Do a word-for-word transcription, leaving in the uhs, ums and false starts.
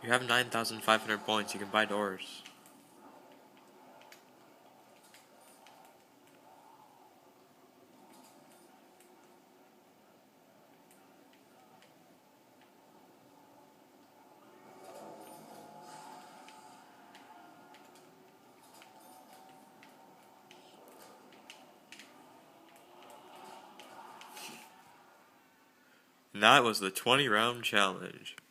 You have nine thousand five hundred points, you can buy doors. And that was the twenty round challenge.